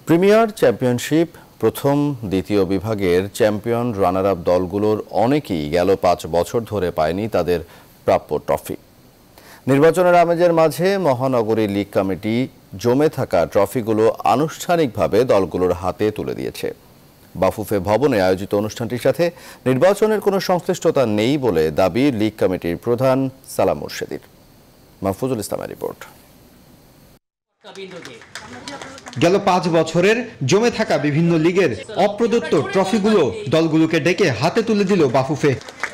Premier championship প্রথম দ্বিতীয় বিভাগের চ্যাম্পিয়ন রানার আপ দলগুলোর অনেকেই গেল ৫ বছর ধরে পায়নি তাদের প্রাপ্য ট্রফি। নির্বাচনের আমেজের মাঝে মহানগরী লীগ কমিটি জমে থাকা ট্রফিগুলো আনুষ্ঠানিকভাবে দলগুলোর হাতে তুলে দিয়েছে। বাফুফে ভবনে আয়োজিত অনুষ্ঠানটির সাথে নির্বাচনের কোনো সংশ্লিষ্টতা নেই বলে দাবি লীগ কমিটির প্রধান সালাম মুর্শেদীর। মাহফুজুল ইসলামের রিপোর্ট। গেল ৫ বছরের জমে থাকা বিভিন্ন লিগের অপ্রদত্ত ট্রফিগুলো দলগুলোকে ডেকে হাতে তুলে দিল বাফুফে।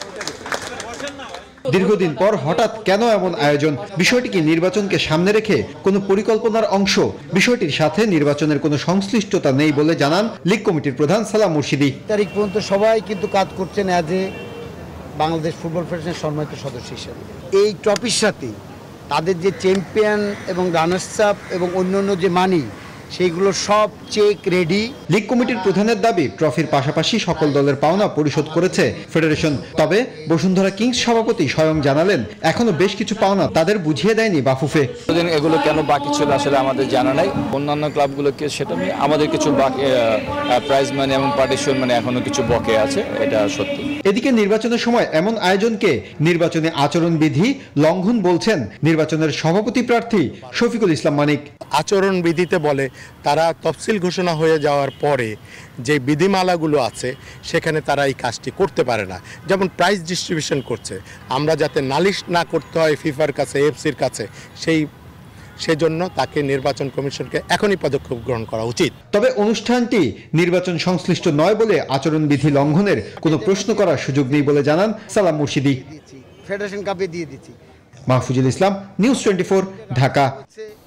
দীর্ঘদিন পর হঠাৎ কেন এমন আয়োজন? বিষয়টি কি নির্বাচনকে সামনে রেখে কোনো পরিকল্পনার অংশ? বিষয়টির সাথে নির্বাচনের কোনো সংশ্লিষ্টতা নেই বলে জানান লীগ কমিটির প্রধান সালাম মুর্শেদী। তারিখ পর্যন্ত সবাই কিন্তু কাজ করছেন অ্যাজ এ বাংলাদেশ ফুটবল ফেডারেশনের সম্মানিত সদস্য হিসেবে। এই ট্রফির সাথে তাদের যে চ্যাম্পিয়ন এবং রানার্স আপ এবং অন্যান্য যে মানি সেইগুলো সব চেক রেডি। লীগ কমিটির প্রধানের দাবি ট্রফির পাশাপাশি সকল দলের পাওনা পরিশোধ করেছে ফেডারেশন। তবে বসুন্ধরা কিংস সভাপতি স্বয়ং জানালেন এখনো বেশ কিছু পাওনা তাদের বুঝিয়ে দেয়নি বাফুফে। এগুলো কেন বাকি ছিল আসলে আমাদের জানা নাই। অন্যান্য ক্লাবগুলোকে সেটা নিয়ে আমাদের কিছু প্রাইজ মানি এবং পার্টিশন মানে এখনো কিছু বকে আছে, এটা সত্যি। এদিকে নির্বাচনের সময় এমন আয়োজনকে নির্বাচনী আচরণবিধি লঙ্ঘন বলছেন নির্বাচনের সভাপতি প্রার্থী শফিকুল ইসলাম মানিক। আচরণবিধিতে বলে তারা তফসিল ঘোষণা হয়ে যাওয়ার পরে যে বিধিমালাগুলো আছে সেখানে তারা এই কাজটি করতে পারে না। যেমন প্রাইজ ডিস্ট্রিবিউশন করছে, আমরা যাতে নালিশ না করতে হয় ফিফার কাছে, এফসির কাছে, সেজন্য তাকে নির্বাচন কমিশনকে এখনই পদক্ষেপ গ্রহণ করা উচিত। তবে অনুষ্ঠানটি নির্বাচন সংশ্লিষ্ট নয় বলে আচরণবিধি লঙ্ঘনের কোনো প্রশ্ন করার সুযোগ নেই বলে জানান সালাম মুর্শেদী। ফেডারেশন কাপে দিয়ে দিচ্ছি। মাহফুজুল ইসলাম, নিউজ 24, ঢাকা।